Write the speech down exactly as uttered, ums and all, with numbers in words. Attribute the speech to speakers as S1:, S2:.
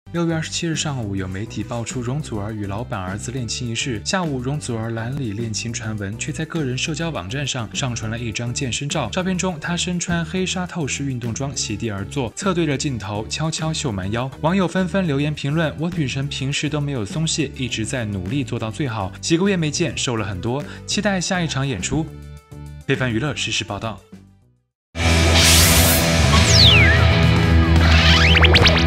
S1: 六月二十七日上午，有媒体爆出容祖儿与老板儿子恋情一事。下午，容祖儿蓝里恋情传闻，却在个人社交网站上上传了一张健身照。照片中，她身穿黑纱透视运动装，席地而坐，侧对着镜头，悄悄秀蛮腰。网友纷纷留言评论：“我女神平时都没有松懈，一直在努力做到最好。几个月没见，瘦了很多，期待下一场演出。”非凡娱乐实时报道。